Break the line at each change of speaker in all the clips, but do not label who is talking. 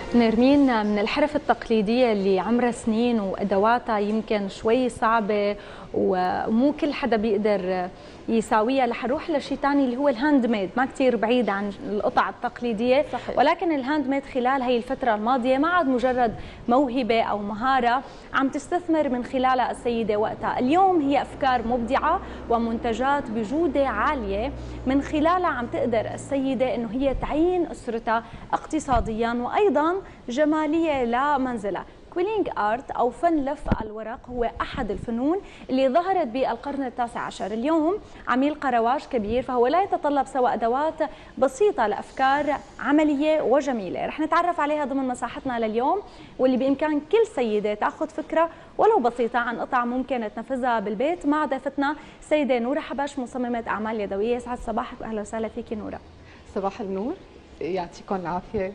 نرمين، من الحرف التقليدية اللي عمرها سنين وأدواتها يمكن شوي صعبة ومو كل حدا بيقدر يساويها، رح نروح لشيء ثاني اللي هو الهاند ميد، ما كثير بعيد عن القطع التقليدية.
صحيح.
ولكن الهاند ميد خلال هي الفترة الماضية ما عاد مجرد موهبة أو مهارة عم تستثمر من خلالها السيدة وقتها، اليوم هي أفكار مبدعة ومنتجات بجودة عالية من خلالها عم تقدر السيدة إنه هي تعين أسرتها اقتصاديا وأيضا جمالية لمنزلها. كويلينج آرت أو فن لف الورق هو أحد الفنون اللي ظهرت بالقرن التاسع عشر. اليوم عم يلقى رواج كبير، فهو لا يتطلب سوى أدوات بسيطة لأفكار عملية وجميلة رح نتعرف عليها ضمن مساحتنا لليوم، واللي بإمكان كل سيدة تأخذ فكرة ولو بسيطة عن قطع ممكن تنفذها بالبيت مع ضيفتنا السيدة نورة حبش، مصممة أعمال يدوية. يسعد صباحك وأهلا وسهلا فيكي نورة.
صباح النور، يعطيكم العافية.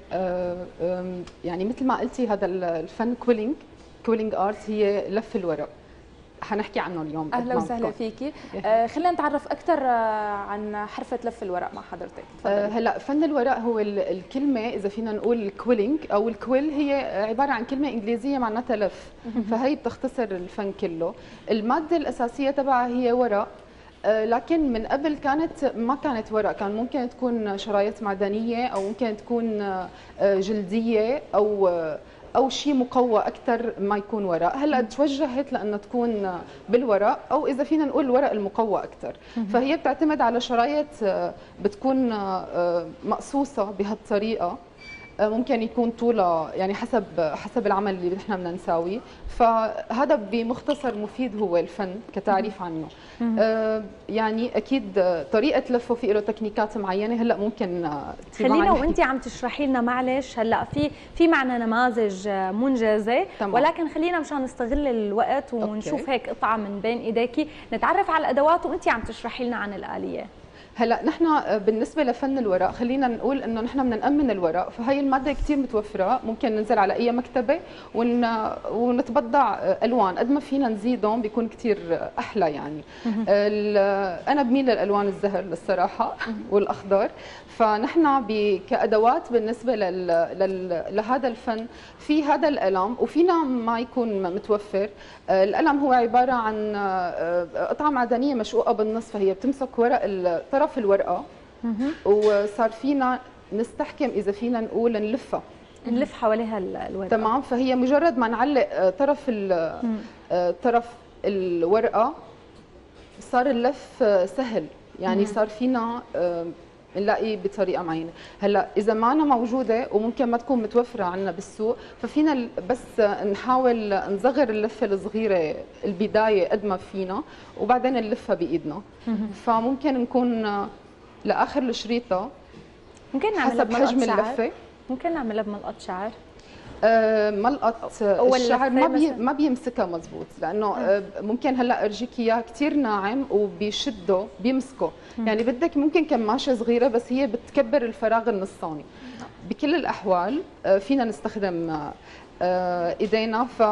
يعني مثل ما قلتي هذا الفن كويلينج آرت هي لف الورق، حنحكي عنه اليوم.
اهلا وسهلا فيكي. خلينا نتعرف اكثر عن حرفة لف الورق مع حضرتك.
هلا فن الورق هو الكلمة، اذا فينا نقول الكويلينج او الكويل، هي عبارة عن كلمة انجليزية معناتها لف، فهي بتختصر الفن كله. المادة الاساسية تبعها هي ورق، لكن من قبل ما كانت ورق، كان ممكن تكون شرايط معدنيه او ممكن تكون جلديه او شيء مقوى اكثر ما يكون ورق. هلا توجهت لانه تكون بالورق، او اذا فينا نقول الورق المقوى اكثر. فهي بتعتمد على شرايط بتكون مقصوصه بهالطريقه، ممكن يكون طولها يعني حسب العمل اللي نحن بدنا نساويه. فهذا بمختصر مفيد هو الفن كتعريف عنه. يعني اكيد طريقه لفه في له تكنيكات معينه. هلا ممكن
خلينا وانت عم تشرحي لنا، معلش هلا في معنا نماذج منجزه،
تمام.
ولكن خلينا مشان نستغل الوقت ونشوف هيك قطعه من بين ايديكي، نتعرف على الادوات وانت عم تشرحي لنا عن الاليه.
هلا نحن بالنسبه لفن الورق خلينا نقول انه نحن بدنا نامن الورق، فهي الماده كثير متوفره، ممكن ننزل على اي مكتبه ونتبضع الوان قد ما فينا نزيدهم بيكون كثير احلى. يعني انا بميل للالوان الزهر الصراحه والاخضر. فنحن كادوات بالنسبه لهذا الفن في هذا القلم، وفينا ما يكون متوفر. القلم هو عباره عن قطعه معدنيه مشقوقه بالنص، فهي بتمسك ورق طرف الورقه، وصار فينا نستحكم اذا فينا نقول نلف
حواليها الورقه.
تمام. فهي مجرد ما نعلق طرف الورقه صار اللف سهل، يعني صار فينا نلاقي بطريقه معينه. هلا اذا ما أنا موجوده وممكن ما تكون متوفره عندنا بالسوق، ففينا بس نحاول نصغر اللفه الصغيره البدايه قد ما فينا، وبعدين نلفها بايدنا. فممكن نكون لاخر الشريطه
ممكن نعملها
حسب حجم اللفه،
ممكن نعملها بملقط شعر.
ملقط الشعر ما بيمسكها مزبوط، لانه ممكن هلا ارجيك اياه كثير ناعم وبيشده بيمسكه. يعني بدك ممكن كماشه صغيره، بس هي بتكبر الفراغ النصاني. بكل الاحوال فينا نستخدم ايدينا. ف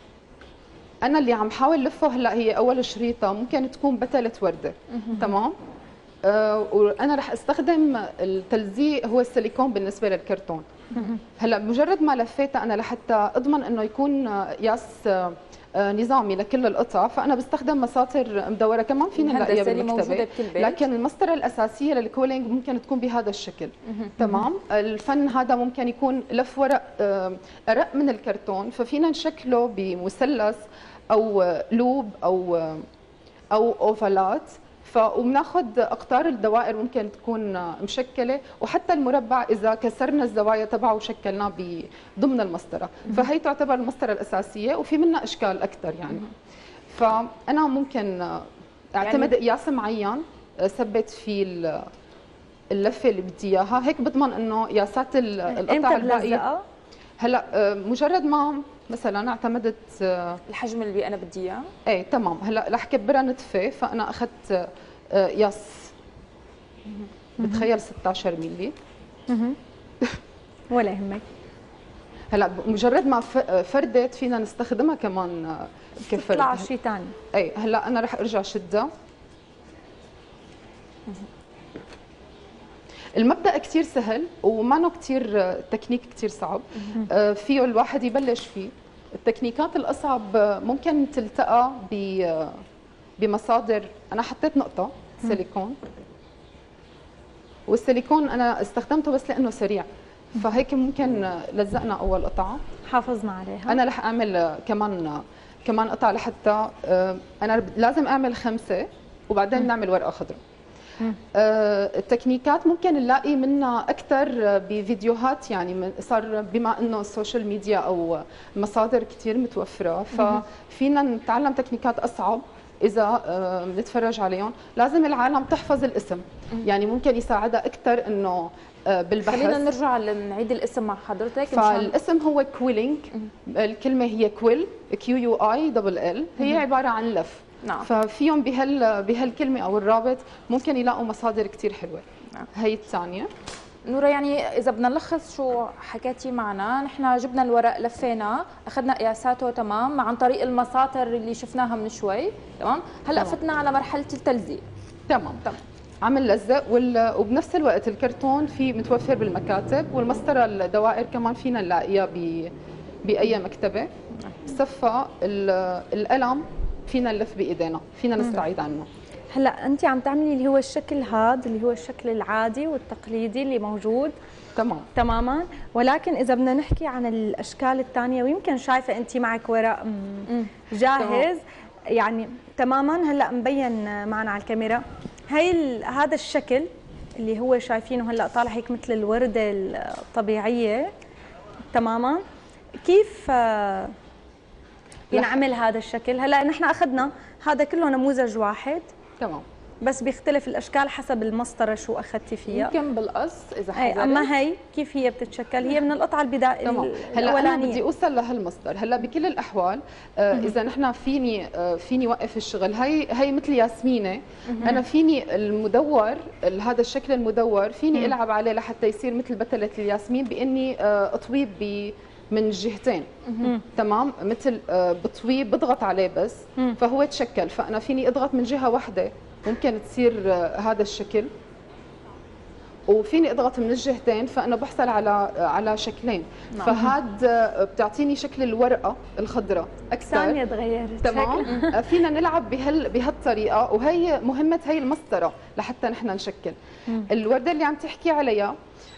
انا اللي عم حاول لفه هلا هي اول شريطه ممكن تكون بتله ورده. تمام. وانا رح استخدم التلزيق هو السيليكون بالنسبه للكرتون. هلا مجرد ما لفيتها انا لحتى اضمن انه يكون قياس نظامي لكل القطع، فانا بستخدم مساطر مدوره كمان فينا نلاقيها بالمكتبه، لكن المسطره الاساسيه للكويلينج ممكن تكون بهذا الشكل. تمام. الفن هذا ممكن يكون لف ورق ارق من الكرتون، ففينا نشكله بمثلث او لوب او اوفالات. وبناخذ اقطار الدوائر ممكن تكون مشكله، وحتى المربع اذا كسرنا الزوايا تبعه وشكلناه ضمن المسطره، فهي تعتبر المسطره الاساسيه، وفي منها اشكال اكثر يعني. فانا ممكن اعتمد قياس معين ثبت فيه اللفه اللي بدي اياها، هيك بضمن انه قياسات القطع الباقيه. هلا مجرد ما مثلا اعتمدت
الحجم اللي انا بدي اياه،
ايه تمام. هلا رح كبرها نتفه، فانا اخذت قياس بتخيل 16 ملي.
ولا يهمك.
هلا مجرد ما فردت فينا نستخدمها كمان كفرد.
تطلع شيء ثاني.
ايه هلا انا رح ارجع شدها. المبدا كثير سهل وما كثير تكنيك كثير صعب. فيه الواحد يبلش فيه. التكنيكات الاصعب ممكن تلتقى بمصادر. انا حطيت نقطه سيليكون، والسيليكون انا استخدمته بس لانه سريع، فهيك ممكن لزقنا اول قطعه
حافظنا عليها.
انا رح اعمل كمان قطعه لحتى انا لازم اعمل 5 وبعدين نعمل ورقه خضراء. التكنيكات ممكن نلاقي منها اكثر بفيديوهات، يعني صار بما انه السوشيال ميديا او مصادر كثير متوفره، ففينا نتعلم تكنيكات اصعب اذا بنتفرج عليهم. لازم العالم تحفظ الاسم، يعني ممكن يساعدها اكثر انه بالبحث.
خلينا نرجع نعيد الاسم مع حضرتك.
فالاسم هو كويلينج، الكلمه هي كويل QUILL، هي عباره عن لف.
نعم.
ففيهم بهالكلمه او الرابط ممكن يلاقوا مصادر كثير حلوه.
نعم.
هي الثانيه.
نورا، يعني اذا بدنا نلخص شو حكيتي معنا، نحن جبنا الورق لفيناه، اخذنا قياساته تمام عن طريق المساطر اللي شفناها من شوي، تمام. هلا فتنا على مرحله التلزيق.
تمام. عمل لزق وبنفس الوقت الكرتون في متوفر بالمكاتب، والمسطره الدوائر كمان فينا نلاقيها باي مكتبه. صفى القلم فينا نلف بايدينا، فينا نستعيد عنه.
هلا انت عم تعملي اللي هو الشكل هذا اللي هو الشكل العادي والتقليدي اللي موجود تماما، ولكن اذا بدنا نحكي عن الاشكال الثانيه، ويمكن شايفه انت معك ورق جاهز يعني تماما هلا مبين معنا على الكاميرا. هذا الشكل اللي هو شايفينه هلا طالع هيك مثل الورده الطبيعيه تماما. كيف ينعمل هذا الشكل؟ هلا نحن اخذنا هذا كله نموذج واحد،
تمام،
بس بيختلف الاشكال حسب المسطره شو اخذتي فيها.
يمكن بالقص اذا حضرت.
اما هي كيف هي بتتشكل؟ هي من القطعه البدائيه
هلا انا بدي اوصل لهالمصدر. هلا بكل الاحوال اذا نحن فيني وقف الشغل. هي مثل ياسمينه، انا فيني المدور، هذا الشكل المدور فيني العب عليه لحتى يصير مثل بتله الياسمين، باني اطويه من الجهتين. تمام، مثل بطويه بضغط عليه بس فهو تشكل. فانا فيني اضغط من جهه واحده ممكن تصير هذا الشكل، وفيني اضغط من الجهتين فانا بحصل على شكلين. فهاد بتعطيني شكل الورقه الخضراء اكثر.
ثانيه تغيرت.
تمام. فينا نلعب بهالطريقه، وهي مهمه هي المسطره لحتى نحن نشكل. الورده اللي عم تحكي عليها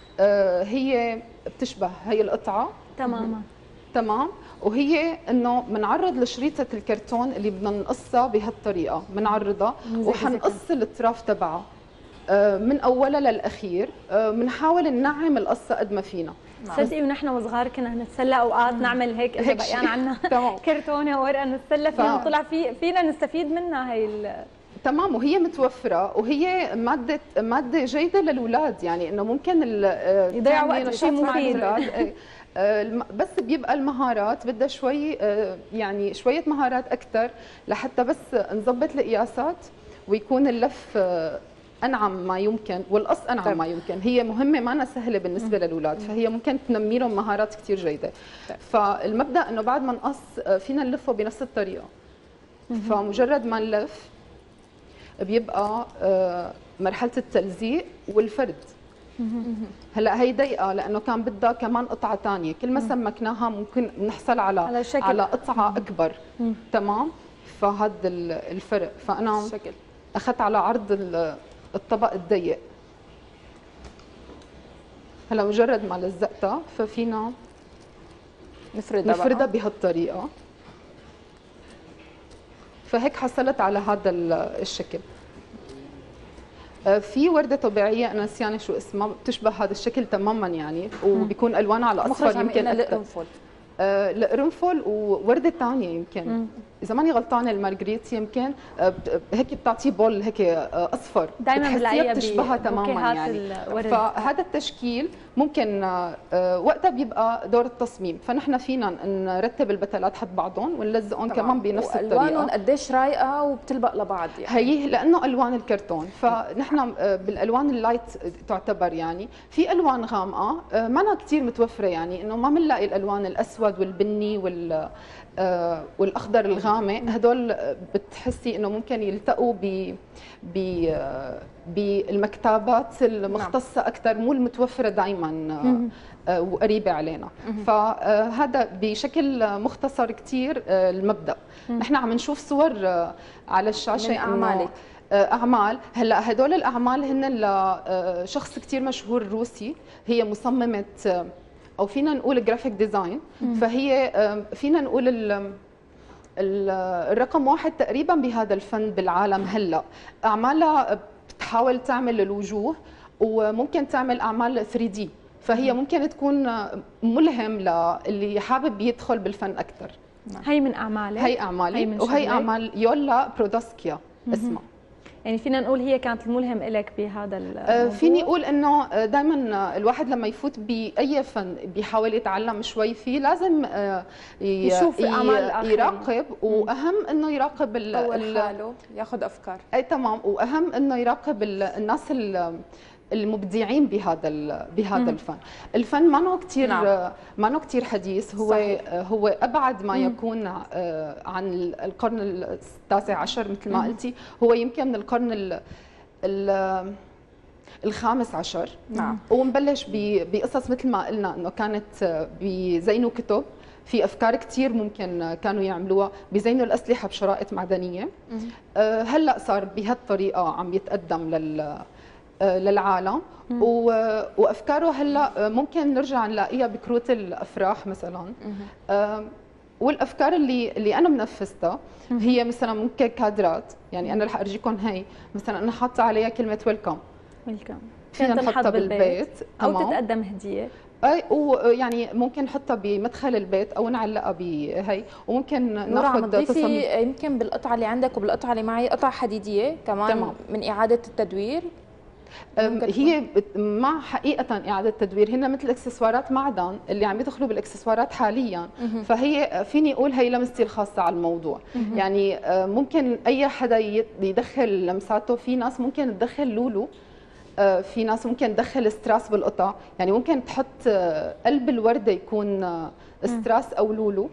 هي بتشبه هي القطعه تمام، وهي انه بنعرض لشريطه الكرتون اللي بدنا نقصها بهالطريقه، بنعرضها وحنقص الاطراف تبعها من اولها للاخير. بنحاول ننعم القصه قد ما فينا.
صدقي ونحن وصغار كنا نتسلى اوقات نعمل هيك اذا بقيان عنا كرتونه ورقه نتسلى فيها وطلع فينا نستفيد منها هي
تمام. وهي متوفره وهي ماده جيده للاولاد، يعني انه ممكن
يضيع وقت شيء مفيد.
بس بيبقى المهارات بدها شوي، يعني شويه مهارات اكثر لحتى بس نظبط القياسات ويكون اللف انعم ما يمكن والقص انعم ما يمكن. هي مهمه ما سهله بالنسبه للاولاد، فهي ممكن تنمي لهم مهارات كثير جيده. فالمبدا انه بعد ما نقص فينا نلفه بنفس الطريقه. فمجرد ما نلف بيبقى مرحله التلزيق والفرد. هلا هي ضيقه لانه كان بدها كمان قطعه ثانيه، كل ما سمكناها ممكن نحصل على قطعه اكبر. تمام. فهذا الفرق. فانا اخذت على عرض الطبق الضيق. هلا مجرد ما لزقتها ففينا نفردها بهالطريقه. فهيك حصلت على هذا الشكل. في ورده طبيعيه انا نسيانه شو اسمها بتشبه هذا الشكل تماما يعني، وبيكون الوانها على اصفر يمكن
القرنفل.
القرنفل وورده ثانيه يمكن اذا ماني غلطانه المارغريت يمكن هيك بتعطيه بول هيك اصفر
دائما بلاقيها
بتشبهها تماما يعني. فهذا التشكيل ممكن وقتها بيبقى دور التصميم. فنحن فينا نرتب البتلات حد بعضهم ونلزقهم كمان بنفس الطريقه.
الوانهم قديش رايقه وبتلبق لبعض يعني.
هي لانه الوان الكرتون، فنحن بالالوان اللايت تعتبر يعني. في الوان غامقه ما كثير متوفره، يعني انه ما بنلاقي الالوان الاسود والبني والاخضر الغامق. هدول بتحسي انه ممكن يلتقوا بالمكتبات المختصه اكثر، مو المتوفره دائما وقريبه علينا. فهذا بشكل مختصر كثير المبدا. نحن عم نشوف صور على الشاشه
من اعمالك.
اعمال. هلا هدول الاعمال هن لشخص كثير مشهور روسي، هي مصممه او فينا نقول جرافيك ديزاين. فهي فينا نقول الرقم واحد تقريبا بهذا الفن بالعالم هلا. اعمالها بتحاول تعمل الوجوه وممكن تعمل اعمال 3D، فهي ممكن تكون ملهم للي حابب يدخل بالفن اكثر.
هي من اعمالك؟
هي اعمالي، وهي اعمال يولا برودوسكيا اسمها.
يعني فينا نقول هي كانت الملهم لك بهذا الموضوع؟
فيني اقول انه دائما الواحد لما يفوت باي فن بيحاول يتعلم شوي فيه، لازم
يشوف اعمال الاخرين،
يراقب، واهم انه يراقب
يطور حاله، ياخذ افكار.
اي تمام، واهم انه يراقب الناس المبدعين بهذا الفن. الفن ما كثير حديث، هو ابعد ما يكون عن القرن التاسع عشر مثل ما قلتي، هو يمكن من القرن الخامس عشر.
نعم.
ومبلش بقصص مثل ما قلنا انه كانت بيزينوا كتب، في افكار كثير ممكن كانوا يعملوها، بيزينوا الاسلحه بشرائط معدنيه. هلا صار بهالطريقه عم يتقدم للعالم، وافكاره هلا ممكن نرجع نلاقيها بكروت الافراح مثلا. والافكار اللي انا منفذتها هي مثلا ممكن كادرات، يعني انا رح ارجيكم هي مثلا انا حاطه عليها كلمه ويلكم. فينا نحطها بالبيت
او تتقدم هديه.
اي، ويعني ممكن نحطها بمدخل البيت او نعلقها بهي، وممكن ناخذ
تصميم. يمكن بالقطعه اللي عندك وبالقطعه اللي معي قطعه حديديه كمان. تمام. من اعاده التدوير.
هي مع حقيقة إعادة تدوير، هن مثل اكسسوارات معدن اللي عم يدخلوا بالاكسسوارات حاليا. فهي فيني أقول هي لمستي الخاصة على الموضوع. يعني ممكن أي حدا يدخل لمساته، في ناس ممكن تدخل لولو، في ناس ممكن تدخل ستراس بالقطع، يعني ممكن تحط قلب الوردة يكون ستراس أو لولو.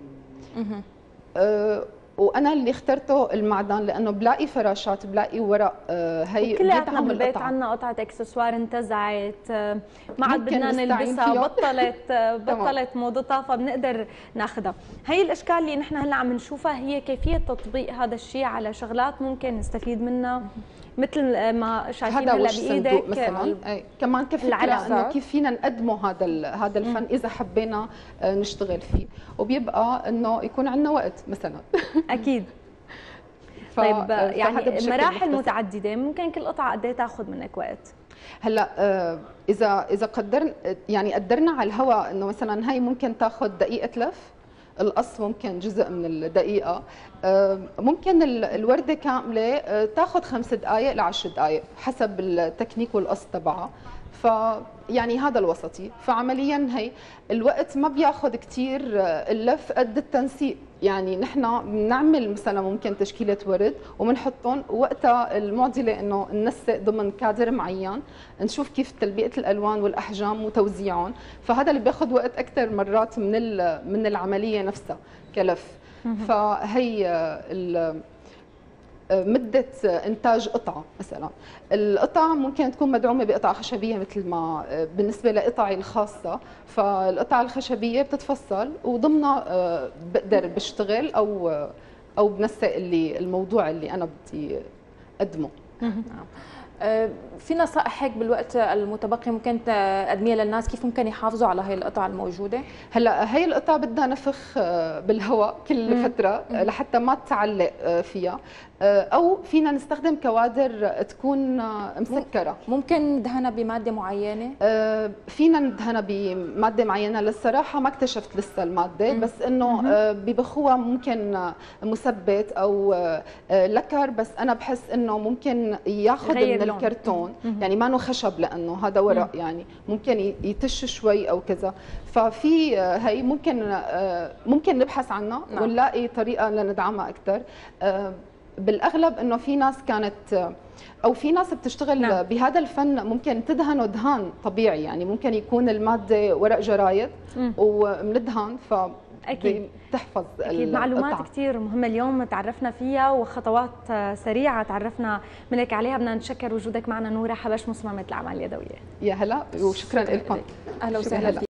وانا اللي اخترته المعدن لانه بلاقي فراشات، بلاقي ورق. هي
كلياتنا بالبيت عندنا قطعه اكسسوار انتزعت، ما عاد بدنا نلبسها، بطلت موضتها، فبنقدر ناخذها. هي الاشكال اللي نحن هلا عم نشوفها هي كيفيه تطبيق هذا الشيء على شغلات ممكن نستفيد منها، مثل ما شايفين هلا بايدك
مثلا. كمان كفكره انه كيف فينا نقدمه هذا الفن اذا حبينا نشتغل فيه، وبيبقى انه يكون عندنا وقت مثلا.
اكيد. طيب يعني مراحل متعدده، ممكن كل قطعه قد ايه تاخذ منك وقت؟
هلا اذا قدرنا على الهواء انه مثلا هي ممكن تاخذ دقيقه لف، القص ممكن جزء من الدقيقة، ممكن الوردة كاملة تاخذ 5 دقائق ل 10 دقائق حسب التكنيك والقص تبعها. فيعني هذا الوسطي. فعمليا هي الوقت ما بياخذ كثير اللف قد التنسيق. يعني نحن بنعمل مثلا ممكن تشكيله ورد وبنحطهم، وقتها المعضله انه ننسق ضمن كادر معين، نشوف كيف تلبية الالوان والاحجام وتوزيعهم. فهذا اللي بياخذ وقت اكثر مرات من العمليه نفسها كلف. فهي مدة إنتاج قطعة مثلا، القطعة ممكن تكون مدعومة بقطعة خشبية مثل ما بالنسبة لقطعي الخاصة. فالقطعة الخشبية بتتفصل وضمنها بقدر بشتغل أو بنسق الموضوع اللي أنا بدي أقدمه.
في نصائح هيك بالوقت المتبقي ممكن تقدميها للناس كيف ممكن يحافظوا على هي القطع الموجوده؟
هلا هي القطع بدها نفخ بالهواء كل فتره لحتى ما تعلق فيها، او فينا نستخدم كوادر تكون مسكره.
ممكن ندهنها بماده معينه؟
فينا ندهنها بماده معينه، للصراحه ما اكتشفت لسه الماده، بس انه ببخوها ممكن مثبت او لكر، بس انا بحس انه ممكن ياخذ من الكرتون، يعني ما خشب لانه هذا ورق، يعني ممكن يتش شوي او كذا. ففي هي ممكن نبحث عنها ونلاقي طريقه لندعمها اكثر. بالاغلب انه في ناس كانت او في ناس بتشتغل بهذا الفن ممكن تدهنه دهان طبيعي، يعني ممكن يكون الماده ورق جرايد ومندهن.
اكيد
تحفظ
اكيد. معلومات كثير مهمه اليوم تعرفنا فيها وخطوات سريعه تعرفنا منك عليها. بدنا نتشكر وجودك معنا نوره حبش، مصممه الاعمال اليدويه.
يا هلا وشكرا لكم.
اهلا وسهلا.